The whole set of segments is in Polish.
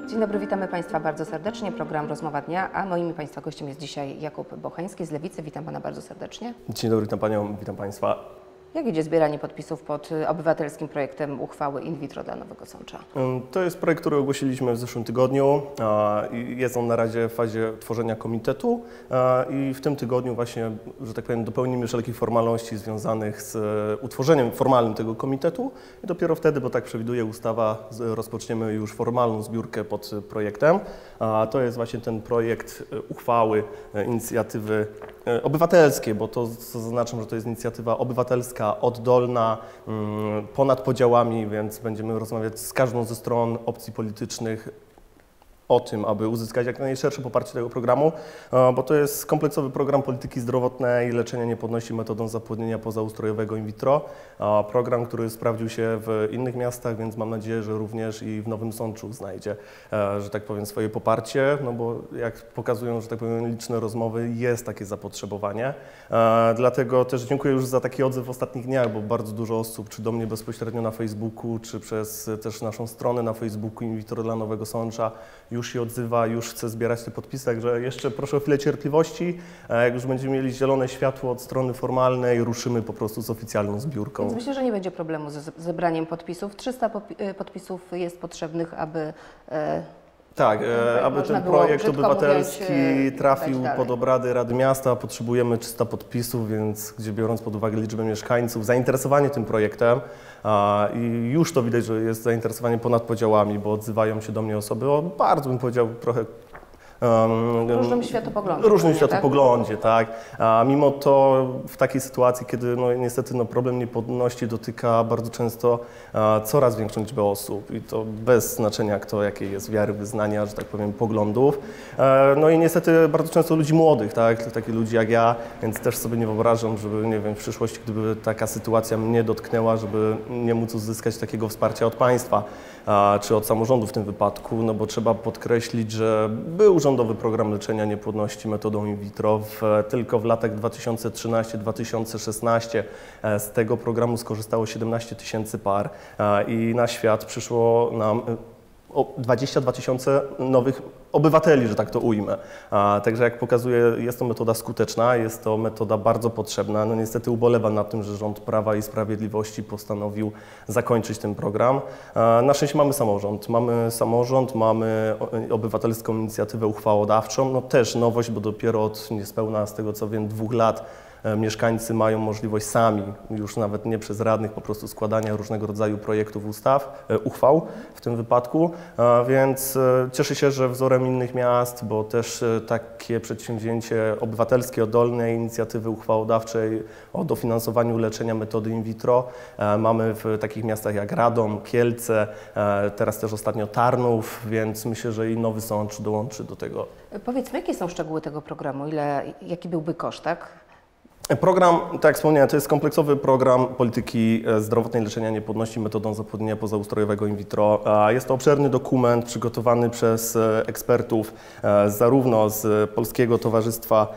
Dzień dobry, witamy Państwa bardzo serdecznie. Program Rozmowa Dnia, a moim Państwa gościem jest dzisiaj Jakub Bocheński z Lewicy. Witam Pana bardzo serdecznie. Dzień dobry, witam Panią, witam Państwa. Jak idzie zbieranie podpisów pod obywatelskim projektem uchwały in vitro dla Nowego Sącza? To jest projekt, który ogłosiliśmy w zeszłym tygodniu. Jest on na razie w fazie tworzenia komitetu i w tym tygodniu właśnie, że tak powiem, dopełnimy wszelkich formalności związanych z utworzeniem formalnym tego komitetu i dopiero wtedy, bo tak przewiduje ustawa, rozpoczniemy już formalną zbiórkę pod projektem. To jest właśnie ten projekt uchwały, inicjatywy obywatelskie, bo to zaznaczam, że to jest inicjatywa obywatelska, oddolna, ponad podziałami, więc będziemy rozmawiać z każdą ze stron opcji politycznych o tym, aby uzyskać jak najszersze poparcie tego programu, bo to jest kompleksowy program polityki zdrowotnej, leczenia niepłodności metodą zapłodnienia pozaustrojowego in vitro. Program, który sprawdził się w innych miastach, więc mam nadzieję, że również i w Nowym Sączu znajdzie, że tak powiem, swoje poparcie, no bo jak pokazują, że tak powiem, liczne rozmowy, jest takie zapotrzebowanie. Dlatego też dziękuję już za taki odzew w ostatnich dniach, bo bardzo dużo osób, czy do mnie bezpośrednio na Facebooku, czy przez też naszą stronę na Facebooku in vitro dla Nowego Sącza, już się odzywa, już chce zbierać te podpisy, także jeszcze proszę o chwilę cierpliwości. Jak już będziemy mieli zielone światło od strony formalnej, ruszymy po prostu z oficjalną zbiórką. Więc myślę, że nie będzie problemu z zebraniem podpisów. 300 podpisów jest potrzebnych, aby tak, aby ten projekt obywatelski trafił pod obrady Rady Miasta, potrzebujemy 300 podpisów, więc gdzie biorąc pod uwagę liczbę mieszkańców, zainteresowanie tym projektem i już to widać, że jest zainteresowanie ponad podziałami, bo odzywają się do mnie osoby o bardzo, bym powiedział, trochę różnym światopoglądzie. Różnym światopoglądzie, tak. A mimo to w takiej sytuacji, kiedy no, niestety problem niepłodności dotyka bardzo często coraz większą liczbę osób i to bez znaczenia kto, jakiej jest wiary, wyznania, że tak powiem, poglądów. No i niestety bardzo często ludzi młodych, tak, takich ludzi jak ja, więc też sobie nie wyobrażam, żeby, nie wiem, w przyszłości, gdyby taka sytuacja mnie dotknęła, żeby nie móc uzyskać takiego wsparcia od państwa, czy od samorządu w tym wypadku, no bo trzeba podkreślić, że był rządowy program leczenia niepłodności metodą in vitro. Tylko w latach 2013-2016 z tego programu skorzystało 17 tysięcy par i na świat przyszło nam 22 tysiące nowych obywateli, że tak to ujmę. Także jak pokazuje, jest to metoda skuteczna, jest to metoda bardzo potrzebna. No niestety ubolewam nad tym, że rząd Prawa i Sprawiedliwości postanowił zakończyć ten program. Na szczęście mamy samorząd, mamy obywatelską inicjatywę uchwałodawczą, no też nowość, bo dopiero od niespełna, z tego co wiem, 2 lat mieszkańcy mają możliwość sami, już nawet nie przez radnych, po prostu składania różnego rodzaju projektów uchwał w tym wypadku, więc cieszę się, że wzorem innych miast, bo też takie przedsięwzięcie obywatelskie, oddolnej inicjatywy uchwałodawczej o dofinansowaniu leczenia metody in vitro mamy w takich miastach jak Radom, Kielce, teraz też ostatnio Tarnów, więc myślę, że i Nowy Sącz dołączy do tego. Powiedzmy, jakie są szczegóły tego programu? Jaki byłby koszt, tak? Program, tak jak wspomniałem, to jest kompleksowy program polityki zdrowotnej leczenia niepłodności metodą zapłodnienia pozaustrojowego in vitro. Jest to obszerny dokument przygotowany przez ekspertów zarówno z Polskiego Towarzystwa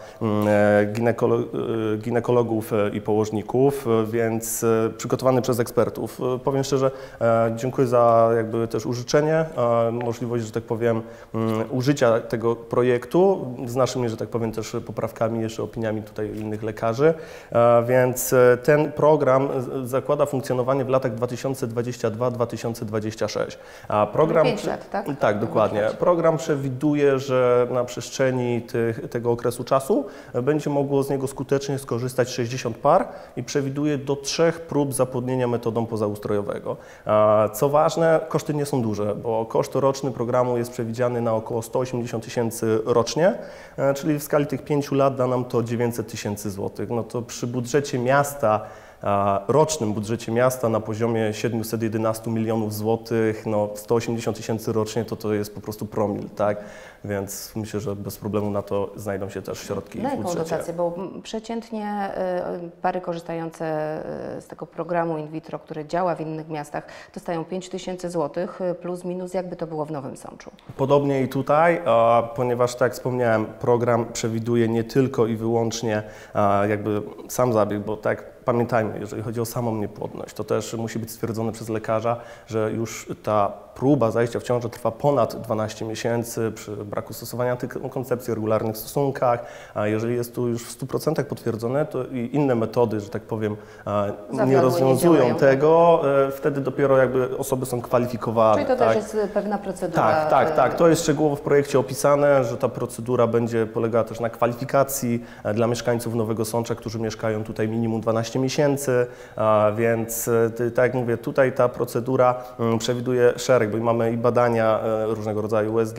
Ginekologów i Położników, więc przygotowany przez ekspertów. Powiem szczerze, dziękuję za jakby też użyczenie, możliwość, że tak powiem, użycia tego projektu z naszymi, że tak powiem, też poprawkami, jeszcze opiniami tutaj innych lekarzy. Więc ten program zakłada funkcjonowanie w latach 2022-2026. Program 5 lat, tak? Tak, dokładnie. Program przewiduje, że na przestrzeni tego okresu czasu będzie mogło z niego skutecznie skorzystać 60 par i przewiduje do 3 prób zapłodnienia metodą pozaustrojowego. Co ważne, koszty nie są duże, bo koszt roczny programu jest przewidziany na około 180 tysięcy rocznie, czyli w skali tych 5 lat da nam to 900 tysięcy złotych. No to przy budżecie miasta, rocznym budżecie miasta na poziomie 711 milionów złotych, no 180 tysięcy rocznie to jest po prostu promil, tak? Więc myślę, że bez problemu na to znajdą się też środki w budżecie. Na jaką dotację? Bo przeciętnie pary korzystające z tego programu in vitro, który działa w innych miastach, dostają 5 tysięcy złotych plus minus, jakby to było w Nowym Sączu. Podobnie i tutaj, ponieważ tak jak wspomniałem, program przewiduje nie tylko i wyłącznie jakby sam zabieg, bo tak pamiętajmy, jeżeli chodzi o samą niepłodność, to też musi być stwierdzone przez lekarza, że już ta próba zajścia w ciążę trwa ponad 12 miesięcy przy braku stosowania antykoncepcji, regularnych stosunkach, a jeżeli jest tu już w 100% potwierdzone, to i inne metody, że tak powiem, nie rozwiązują tego, wtedy dopiero jakby osoby są kwalifikowane. Czyli to też jest pewna procedura. Tak. To jest szczegółowo w projekcie opisane, że ta procedura będzie polegała też na kwalifikacji dla mieszkańców Nowego Sącza, którzy mieszkają tutaj minimum 12 miesięcy, więc tak jak mówię, tutaj ta procedura przewiduje szereg, bo mamy i badania różnego rodzaju USG,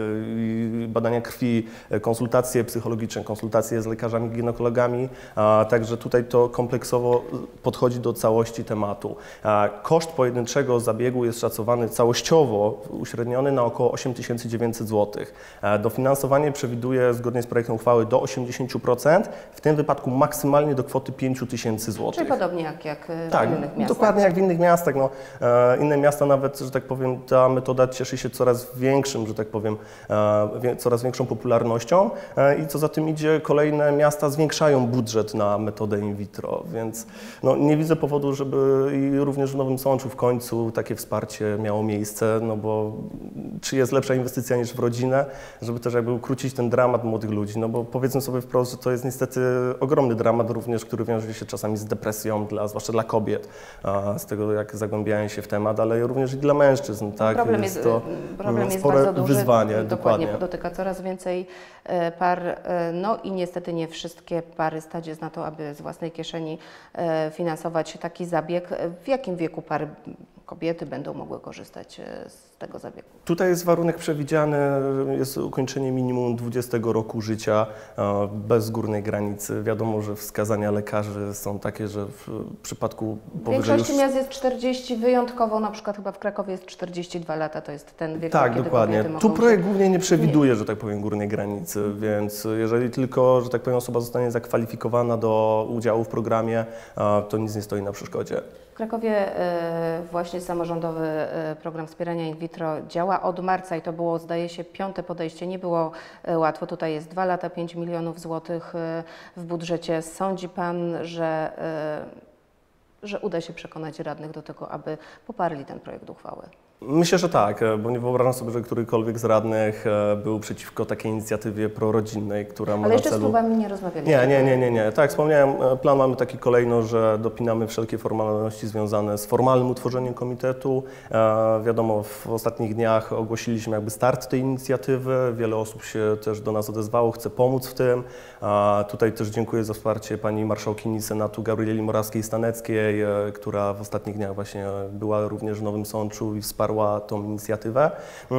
i badania krwi, konsultacje psychologiczne, konsultacje z lekarzami, ginekologami, także tutaj to kompleksowo podchodzi do całości tematu. Koszt pojedynczego zabiegu jest szacowany całościowo, uśredniony na około 8900 zł. Dofinansowanie przewiduje zgodnie z projektem uchwały do 80%, w tym wypadku maksymalnie do kwoty 5000 zł. Czyli podobnie jak w innych miastach. Dokładnie jak w innych miastach. No, inne miasta nawet, że tak powiem, ta metoda cieszy się coraz większym, że tak powiem, coraz większą popularnością i co za tym idzie, kolejne miasta zwiększają budżet na metodę in vitro, więc no, nie widzę powodu, żeby i również w Nowym Sączu w końcu takie wsparcie miało miejsce, no bo czy jest lepsza inwestycja niż w rodzinę, żeby też jakby ukrócić ten dramat młodych ludzi, no bo powiedzmy sobie wprost, że to jest niestety ogromny dramat również, który wiąże się czasami z depresją, zwłaszcza dla kobiet, z tego jak zagłębiają się w temat, ale również i dla mężczyzn, tak? Problem jest spore bardzo duży, wyzwanie, dokładnie, dotyka coraz więcej par, no i niestety nie wszystkie pary stać jest na to, aby z własnej kieszeni finansować taki zabieg. W jakim wieku pary, kobiety będą mogły korzystać z tego zabiegu? Tutaj jest warunek przewidziany, jest ukończenie minimum 20 roku życia bez górnej granicy. Wiadomo, że wskazania lekarzy są takie, że w przypadku W większości miast jest 40, wyjątkowo na przykład chyba w Krakowie jest 42 lata, to jest ten wiek, tak, kiedy dokładnie. kobiety Tu mogą projekt głównie nie przewiduje, że tak powiem, górnej granicy, więc jeżeli tylko, że tak powiem, osoba zostanie zakwalifikowana do udziału w programie, to nic nie stoi na przeszkodzie. W Krakowie właśnie samorządowy program wspierania in vitro działa od marca i to było, zdaje się, 5. podejście. Nie było łatwo. Tutaj jest 2 lata, 5 milionów złotych w budżecie. Sądzi Pan, że uda się przekonać radnych do tego, aby poparli ten projekt uchwały? Myślę, że tak, bo nie wyobrażam sobie, że którykolwiek z radnych był przeciwko takiej inicjatywie prorodzinnej, która ma na celu... Ale jeszcze z klubami nie rozmawialiśmy. Nie. Tak jak wspomniałem, plan mamy taki kolejno, że dopinamy wszelkie formalności związane z formalnym utworzeniem komitetu. Wiadomo, w ostatnich dniach ogłosiliśmy jakby start tej inicjatywy. Wiele osób się też do nas odezwało, chce pomóc w tym. Tutaj też dziękuję za wsparcie pani marszałkini Senatu Gabrieli Morawskiej-Staneckiej, która w ostatnich dniach właśnie była również w Nowym Sączu i wsparła tą inicjatywę,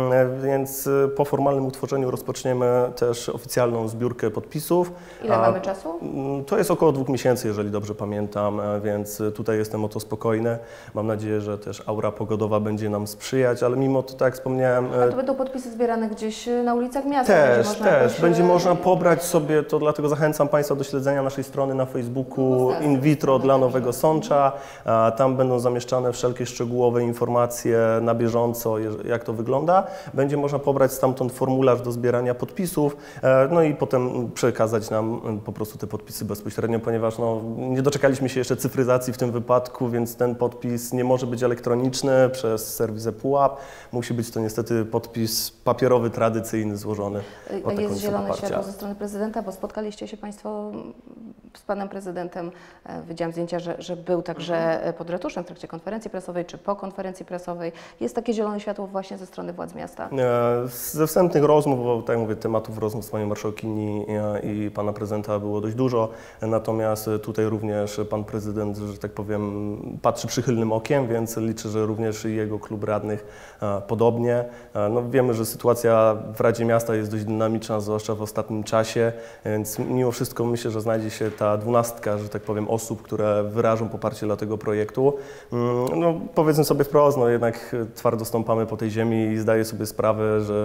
więc po formalnym utworzeniu rozpoczniemy też oficjalną zbiórkę podpisów. Ile mamy czasu? To jest około 2 miesięcy, jeżeli dobrze pamiętam, więc tutaj jestem o to spokojny. Mam nadzieję, że też aura pogodowa będzie nam sprzyjać, ale mimo to, tak jak wspomniałem... A to będą podpisy zbierane gdzieś na ulicach miasta? Będzie można pobrać sobie, to dlatego zachęcam Państwa do śledzenia naszej strony na Facebooku In Vitro dla Nowego Sącza. Tam będą zamieszczane wszelkie szczegółowe informacje na bieżąco, jak to wygląda. Będzie można pobrać stamtąd formularz do zbierania podpisów, no i potem przekazać nam po prostu te podpisy bezpośrednio, ponieważ no, nie doczekaliśmy się jeszcze cyfryzacji w tym wypadku, więc ten podpis nie może być elektroniczny przez serwis ePUAP. Musi być to niestety podpis papierowy, tradycyjny, złożony. Jest zielone światło ze strony prezydenta, bo spotkaliście się Państwo z Panem Prezydentem. Widziałam zdjęcia, że był także pod ratuszem w trakcie konferencji prasowej, czy po konferencji prasowej. Jest takie zielone światło właśnie ze strony władz miasta? Ze wstępnych rozmów, bo tak jak mówię, tematów rozmów z panią marszałkini i pana prezydenta było dość dużo, natomiast tutaj również pan prezydent, że tak powiem, patrzy przychylnym okiem, więc liczę, że również i jego klub radnych podobnie. No, wiemy, że sytuacja w Radzie Miasta jest dość dynamiczna, zwłaszcza w ostatnim czasie, więc mimo wszystko myślę, że znajdzie się ta 12, że tak powiem, osób, które wyrażą poparcie dla tego projektu. No, powiedzmy sobie wprost, no jednak twardo stąpamy po tej ziemi i zdaję sobie sprawę, że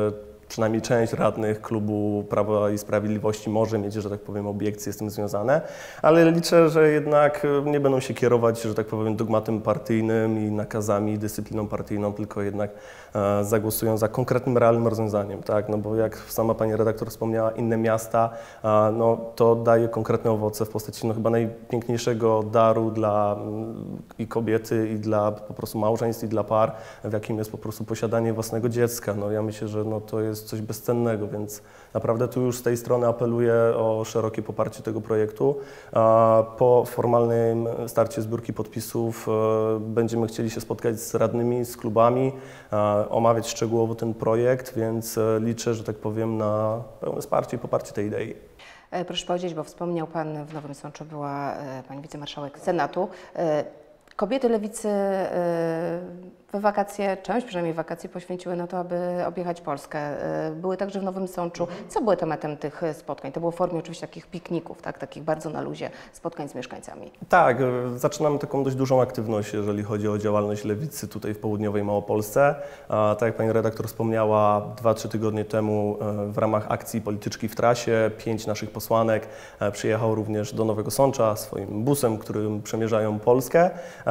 przynajmniej część radnych klubu Prawa i Sprawiedliwości może mieć, że tak powiem, obiekcje z tym związane, ale liczę, że jednak nie będą się kierować, że tak powiem, dogmatem partyjnym i nakazami, dyscypliną partyjną, tylko jednak zagłosują za konkretnym, realnym rozwiązaniem, tak? No bo jak sama pani redaktor wspomniała, inne miasta, no to daje konkretne owoce w postaci no chyba najpiękniejszego daru dla i kobiety, i dla po prostu małżeństw, i dla par, w jakim jest po prostu posiadanie własnego dziecka. No ja myślę, że no to jest coś bezcennego, więc naprawdę tu już z tej strony apeluję o szerokie poparcie tego projektu. Po formalnym starcie zbiórki podpisów będziemy chcieli się spotkać z radnymi, z klubami, omawiać szczegółowo ten projekt, więc liczę, że tak powiem, na pełne wsparcie i poparcie tej idei. Proszę powiedzieć, bo wspomniał Pan, w Nowym Sączu była Pani wicemarszałek Senatu. Kobiety lewicy we wakacje, część przynajmniej wakacji poświęciły na to, aby objechać Polskę. Były także w Nowym Sączu. Co było tematem tych spotkań? To było w formie oczywiście takich pikników, tak? Takich bardzo na luzie spotkań z mieszkańcami. Tak, zaczynamy taką dość dużą aktywność, jeżeli chodzi o działalność lewicy tutaj w południowej Małopolsce. Tak jak pani redaktor wspomniała, 2-3 tygodnie temu w ramach akcji Polityczki w trasie 5 naszych posłanek przyjechało również do Nowego Sącza swoim busem, którym przemierzają Polskę.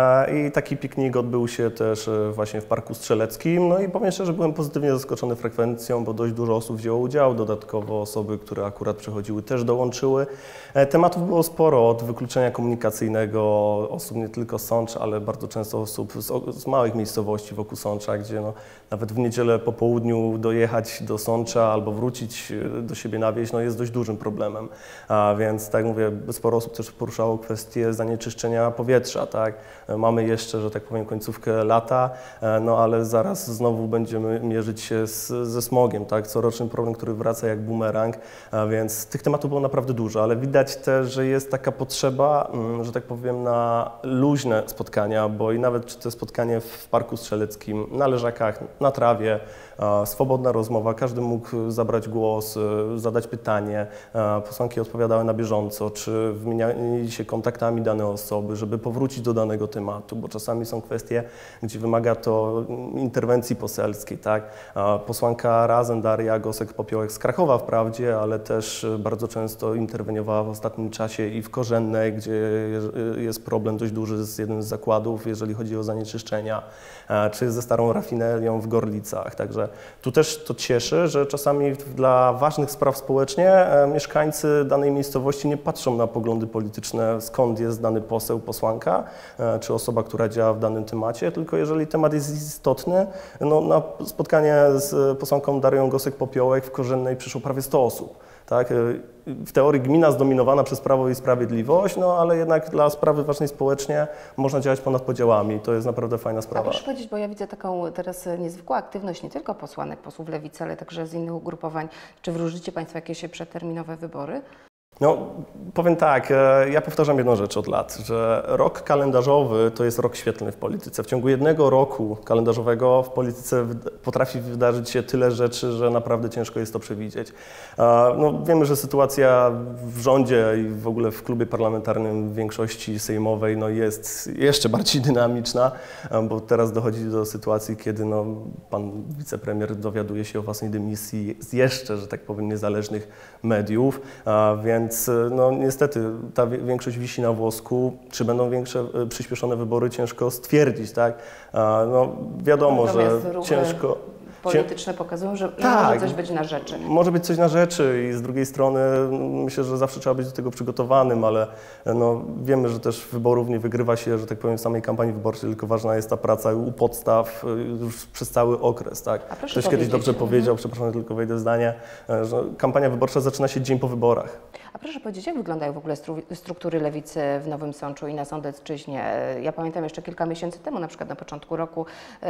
I taki piknik odbył się też właśnie w Parku Strzeleckim. No i powiem szczerze, że byłem pozytywnie zaskoczony frekwencją, bo dość dużo osób wzięło udział. Dodatkowo osoby, które akurat przechodziły, też dołączyły. Tematów było sporo, od wykluczenia komunikacyjnego osób nie tylko z Sącza, ale bardzo często osób z małych miejscowości wokół Sącza, gdzie no, nawet w niedzielę po południu dojechać do Sącza albo wrócić do siebie na wieś no, jest dość dużym problemem. Więc tak jak mówię, sporo osób też poruszało kwestię zanieczyszczenia powietrza. Tak? Mamy jeszcze, że tak powiem, końcówkę lata, no ale zaraz znowu będziemy mierzyć się ze smogiem, tak? Coroczny problem, który wraca jak bumerang, więc tych tematów było naprawdę dużo, ale widać też, że jest taka potrzeba, że tak powiem, na luźne spotkania, bo i nawet czy to spotkanie w Parku Strzeleckim, na leżakach, na trawie, swobodna rozmowa, każdy mógł zabrać głos, zadać pytanie, posłanki odpowiadały na bieżąco, czy wymieniali się kontaktami dane osoby, żeby powrócić do danego tematu, bo czasami są kwestie, gdzie wymaga to interwencji poselskiej, tak? Posłanka Razem, Daria Gosek-Popiołek z Krakowa wprawdzie, ale też bardzo często interweniowała w ostatnim czasie i w Korzennej, gdzie jest problem dość duży z jednym z zakładów, jeżeli chodzi o zanieczyszczenia, czy ze starą rafinerią w Gorlicach. Także tu też to cieszy, że czasami dla ważnych spraw społecznie mieszkańcy danej miejscowości nie patrzą na poglądy polityczne, skąd jest dany poseł, posłanka, czy osoba, która działa w danym temacie, tylko jeżeli temat jest istotny, no, na spotkanie z posłanką Darią Gosek-Popiołek w Korzennej przyszło prawie 100 osób. Tak? W teorii gmina zdominowana przez Prawo i Sprawiedliwość, no ale jednak dla sprawy ważnej społecznie można działać ponad podziałami. To jest naprawdę fajna sprawa. A proszę powiedzieć, bo ja widzę taką teraz niezwykłą aktywność nie tylko posłanek, posłów lewicy, ale także z innych ugrupowań. Czy wróżycie Państwo jakieś przedterminowe wybory? No, powiem tak, ja powtarzam jedną rzecz od lat, że rok kalendarzowy to jest rok świetlny w polityce. W ciągu jednego roku kalendarzowego w polityce potrafi wydarzyć się tyle rzeczy, że naprawdę ciężko jest to przewidzieć. No, wiemy, że sytuacja w rządzie i w ogóle w klubie parlamentarnym w większości sejmowej no, jest jeszcze bardziej dynamiczna, bo teraz dochodzi do sytuacji, kiedy no, pan wicepremier dowiaduje się o własnej dymisji z jeszcze, że tak powiem, niezależnych mediów, więc no, niestety ta większość wisi na włosku. Czy będą większe przyspieszone wybory, ciężko stwierdzić, tak? No, wiadomo, że ciężko. Polityczne pokazują, że tak, może coś być na rzeczy. Może być coś na rzeczy i z drugiej strony myślę, że zawsze trzeba być do tego przygotowanym, ale no, wiemy, że też wyborów nie wygrywa się, że tak powiem, w samej kampanii wyborczej, tylko ważna jest ta praca u podstaw już przez cały okres. Tak? Ktoś kiedyś dobrze powiedział, przepraszam, tylko wejdę w zdanie, że kampania wyborcza zaczyna się dzień po wyborach. A proszę powiedzieć, jak wyglądają w ogóle struktury lewicy w Nowym Sączu i na Sądecczyźnie? Ja pamiętam jeszcze kilka miesięcy temu, na przykład na początku roku,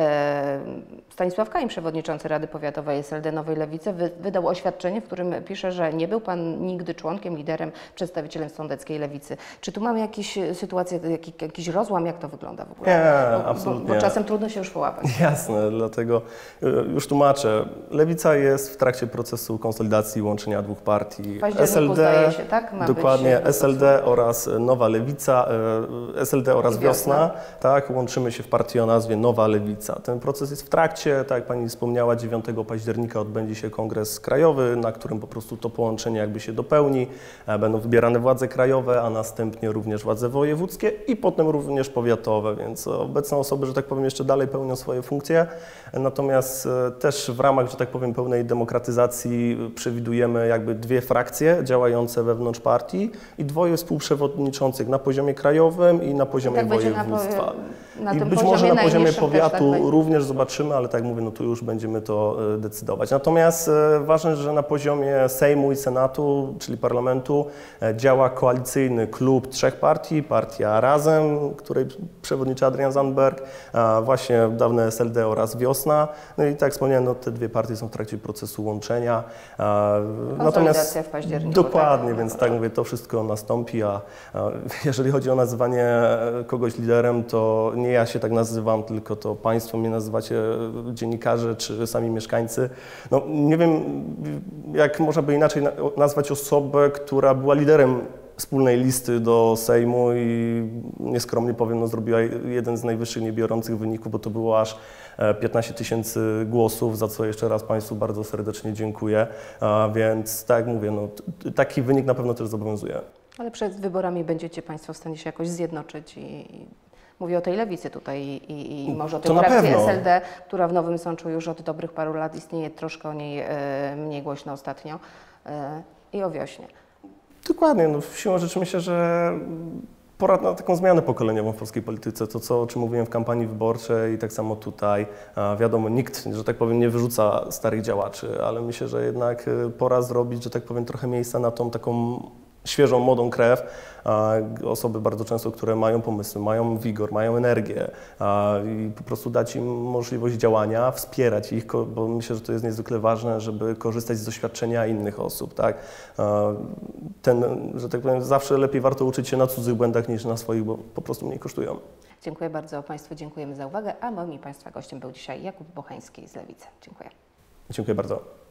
Stanisław Kajin, przewodniczący Rady Powiatowej SLD Nowej Lewicy, wydał oświadczenie, w którym pisze, że nie był Pan nigdy członkiem, liderem, przedstawicielem sądeckiej lewicy. Czy tu mamy jakieś sytuacje, jakiś rozłam, jak to wygląda w ogóle? Nie, absolutnie. Bo czasem trudno się już połapać. Jasne, dlatego już tłumaczę. Lewica jest w trakcie procesu konsolidacji i łączenia dwóch partii. SLD się, tak? Ma dokładnie, być, SLD oraz Nowa Lewica, SLD oraz Wiosna, Wiosna. tak, łączymy się w partii o nazwie Nowa Lewica. Ten proces jest w trakcie, tak jak Pani wspomniała, 9 października odbędzie się kongres krajowy, na którym po prostu to połączenie jakby się dopełni, będą wybierane władze krajowe, a następnie również władze wojewódzkie i potem również powiatowe, więc obecne osoby, że tak powiem, jeszcze dalej pełnią swoje funkcje, natomiast też w ramach, że tak powiem, pełnej demokratyzacji przewidujemy jakby 2 frakcje działające wewnątrz partii i 2 współprzewodniczących na poziomie krajowym i na poziomie tak będzie województwa. na I tym być może na poziomie najniższym też powiatu tak będzie. również zobaczymy, ale tak jak mówię, no tu już będziemy to decydować. Natomiast ważne, że na poziomie Sejmu i Senatu, czyli parlamentu, działa koalicyjny klub 3 partii, partia Razem, której przewodniczy Adrian Zandberg, właśnie dawne SLD oraz Wiosna. No i tak jak wspomniałem, no te 2 partie są w trakcie procesu łączenia. Konsolidacja w październiku. Dokładnie, tak? więc tak mówię, to wszystko nastąpi, a jeżeli chodzi o nazywanie kogoś liderem, to nie ja się tak nazywam, tylko to Państwo mnie nazywacie, dziennikarze czy sami mieszkańcy. No nie wiem, jak można by inaczej nazwać osobę, która była liderem wspólnej listy do Sejmu i nieskromnie powiem, no, zrobiła jeden z najwyższych niebiorących wyników, bo to było aż 15 000 głosów, za co jeszcze raz Państwu bardzo serdecznie dziękuję. Więc tak jak mówię, no, taki wynik na pewno też zobowiązuje. Ale przed wyborami będziecie Państwo w stanie się jakoś zjednoczyć i mówię o tej lewicy tutaj i może o tej To na frakcji pewno. SLD, która w Nowym Sączu już od dobrych paru lat istnieje, troszkę o niej mniej głośno ostatnio, i o Wiośnie. Dokładnie, no, siłą rzeczy myślę, że pora na taką zmianę pokoleniową w polskiej polityce. To, o czym mówiłem w kampanii wyborczej i tak samo tutaj. Wiadomo, nikt, że tak powiem, nie wyrzuca starych działaczy, ale myślę, że jednak pora zrobić, że tak powiem, trochę miejsca na tą taką świeżą, młodą krew. Osoby bardzo często, które mają pomysły, mają wigor, mają energię i po prostu dać im możliwość działania, wspierać ich, bo myślę, że to jest niezwykle ważne, żeby korzystać z doświadczenia innych osób, tak? Że tak powiem, zawsze lepiej warto uczyć się na cudzych błędach niż na swoich, bo po prostu mniej kosztują. Dziękuję bardzo Państwu, dziękujemy za uwagę, a moim i Państwa gościem był dzisiaj Jakub Bocheński z Lewicy. Dziękuję. Dziękuję bardzo.